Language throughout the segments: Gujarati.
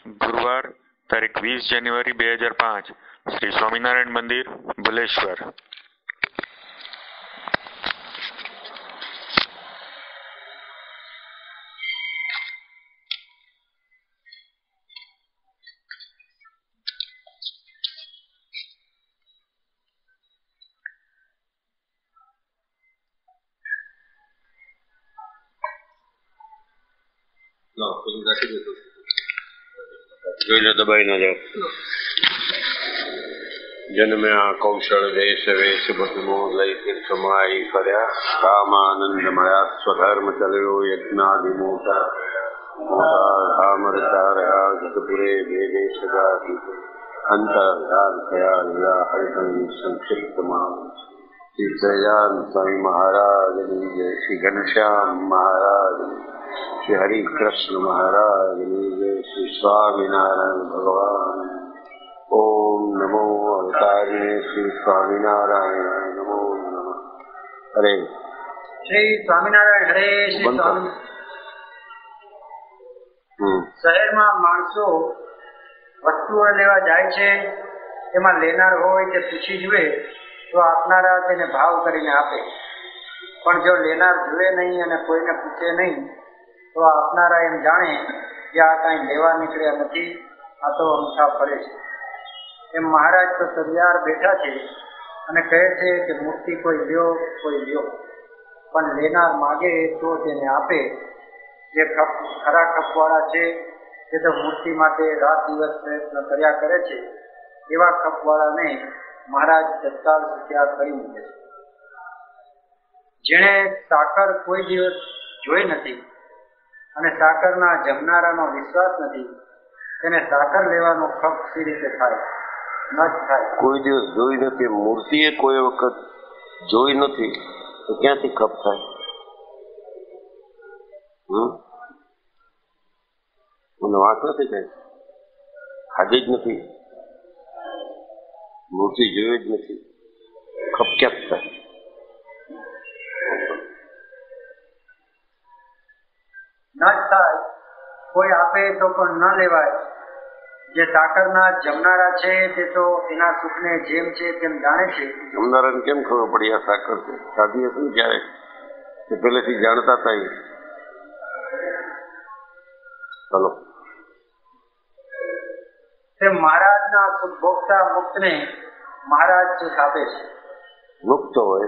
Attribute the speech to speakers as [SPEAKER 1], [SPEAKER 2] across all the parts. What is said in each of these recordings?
[SPEAKER 1] ગુરુવાર તારીખ 20 જાન્યુઆરી 2005 શ્રી સ્વામિનારાયણ મંદિર ભુલેશ્વર।
[SPEAKER 2] દબાઈ ના જાય જન્મ્યા કૌશળ દેશ વેશ બધું લઈ તીર્થમાઈ કર્યા કામાનંદ મળ્યા સ્વધર્મ ચલ્યો યજ્ઞાદિ મોટા જગપુરે ભેદે સગા અંતર્ધાર થયા લીલા હરિહરિ સંક્ષિપ્તમાં શ્રી સહજાન સ્વામી મહારાજની જય, શ્રી ઘનશ્યામ મહારાજની, શ્રી હરિકૃષ્ણ મહારાજની જય, શ્રી સ્વામિનારાયણ ભગવાન। ઓમ નમો અવતારિણે શ્રી સ્વામિનારાયણ નમો નમઃ। હરે
[SPEAKER 3] શ્રી સ્વામિનારાયણ હરે શ્રી સ્વામી। શહેરમાં માણસો વસ્તુઓ લેવા જાય છે, એમાં લેનાર હોય તે પૂછી જુએ તો આપનારા તેને ભાવ કરીને આપે, પણ જો લેનાર જુએ નહીં અને કોઈને પૂછે નહીં તો આપનારા એમ જાણે કે આ કાંઈ લેવા નીકળ્યા નથી, આ તો અંગૂઠા ફરે છે। એમ મહારાજ તો તૈયાર બેઠા છે અને કહે છે કે મૂર્તિ કોઈ લ્યો કોઈ લ્યો, પણ લેનાર માગે તો તેને આપે। જે ખરા ખપવાળા છે તે તો મૂર્તિ માટે રાત દિવસ પ્રયત્ન કર્યા કરે છે, એવા ખપવાળાને મહારાજ તત્કાળ સત્યાગ કરી મૂકે છે। જેણે સાકર કોઈ દિવસ જોઈ નથી અને સાકરના જમનારાનો વિશ્વાસ નથી, તેને સાકર લેવાનો ખપ સી રીતે થાય? ન જ થાય।
[SPEAKER 2] કોઈ દિવસ જોઈ નથી, મૂર્તિએ કોઈ વખત જોઈ નથી તો ક્યાંથી ખપ થાય? મને વાત નથી કઈ, ખાધી જ નથી, મૂર્તિ જોઈ જ નથી, ખપ ક્યાંક થાય?
[SPEAKER 3] ન જ થાય। કોઈ આપે તો પણ ન લેવાય। જે સાકરના જમનારા છે તે તો એના સુખને જેમ છે તેમ જાણે છે।
[SPEAKER 2] જમનારાને કેમ ખબર પડી આ સાકર છે? ખાધી હશે ને ક્યારે, તે પહેલેથી જાણતા હતા? ચલો,
[SPEAKER 3] તે મહારાજના સુખભોગતા મુક્તને મહારાજ સુખ આપે છે।
[SPEAKER 2] મુક્ત હોય,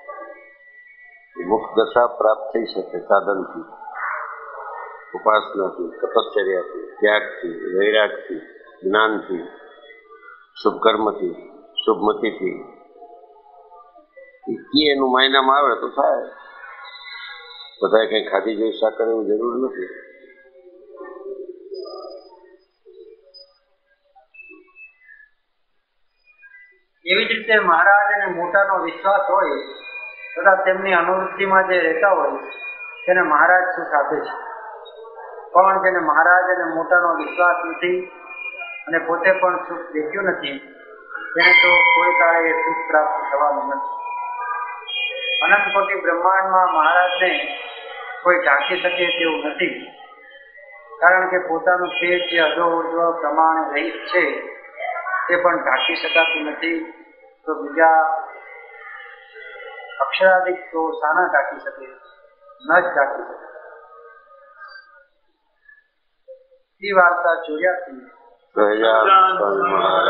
[SPEAKER 2] મુક્ત દશા પ્રાપ્ત થઈ શકે સાધનથી, ઉપાસનાથી, તપશ્ચર્યાથી, ત્યાગથી, વૈરાગથી, જ્ઞાનથી, શુભ કર્મથી, શુભમતીથી એનું માયનામાં આવે તો થાય। બધાએ કઈ ખાધી જોઈ સાકર એવું જરૂર નથી।
[SPEAKER 3] એવી જ રીતે મહારાજ અને મોટાનો વિશ્વાસ હોય તથા તેમની અનુવૃત્તિમાં જે રહેતા હોય તેને મહારાજ સુખ આપે છે। પણ જેને મહારાજ અને મોટાનો વિશ્વાસ નથી અને પોતે પણ સુખ દેખ્યું નથી તેને તો કોઈ કાળે સુખ પ્રાપ્ત થવાનું નથી। અનંત કોટી બ્રહ્માંડમાં મહારાજને કોઈ ઢાંકી શકે તેવું નથી, કારણ કે પોતાનું તેજ જે અધો ઉર્ધ્વ પ્રમાણે રહિત છે તે પણ ઢાંકી શકાતું નથી, તો બીજા અક્ષરાધિક તો શાના ઢાંકી શકે? ન જ ઢાંકી શકે। એ વાર્તા 84।